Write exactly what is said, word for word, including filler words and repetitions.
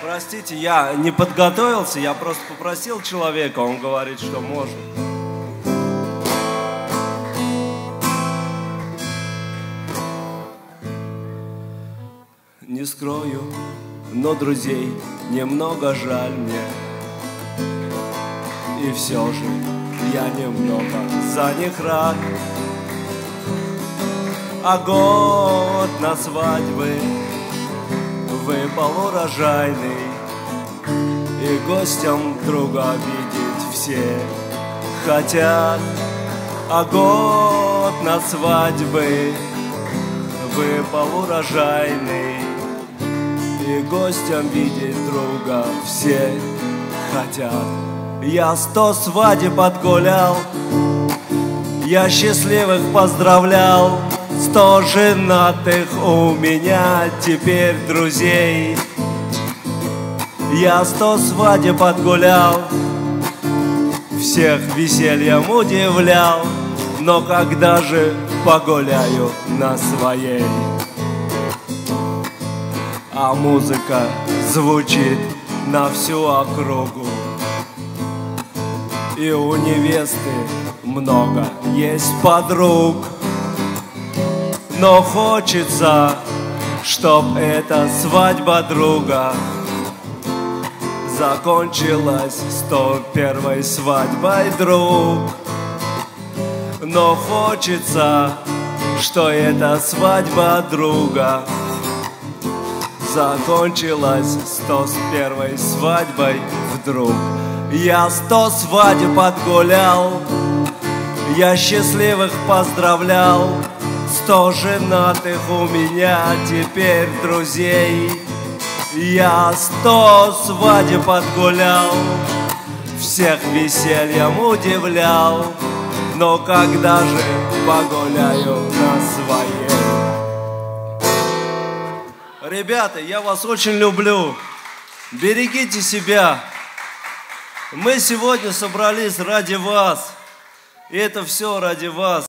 Простите, я не подготовился, я просто попросил человека, он говорит, что может. Не скрою, но друзей немного жаль мне. И все же я немного за них рад. А год на свадьбы выпал урожайный, и гостям друга видеть все хотят. А год на свадьбы выпал урожайный, и гостям видеть друга все хотят. Я сто свадеб отгулял, я счастливых поздравлял. Сто женатых у меня теперь друзей. Я сто свадеб отгулял, всех весельем удивлял. Но когда же погуляю на своей? А музыка звучит на всю округу, и у невесты много есть подруг. Но хочется, чтоб эта свадьба друга закончилась сто первой свадьбой, друг. Но хочется, что эта свадьба друга закончилась сто первой свадьбой вдруг. Я сто свадеб отгулял, я счастливых поздравлял. Сто женатых у меня теперь друзей. Я сто свадеб отгулял, всех весельем удивлял. Но когда же погуляю на своей? Ребята, я вас очень люблю. Берегите себя. Мы сегодня собрались ради вас. И это все ради вас.